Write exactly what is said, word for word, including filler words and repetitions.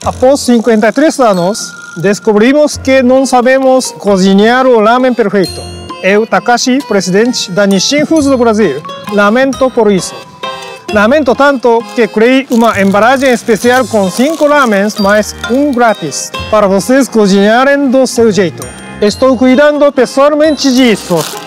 Após cinquenta e três anos, descobrimos que não sabemos cozinhar o ramen perfeito. Eu, Takashi, presidente da Nissin Foods do Brasil, lamento por isso. Lamento tanto que criei uma embalagem especial com cinco ramens mais um grátis, para vocês cozinharem do seu jeito. Estou cuidando pessoalmente disso.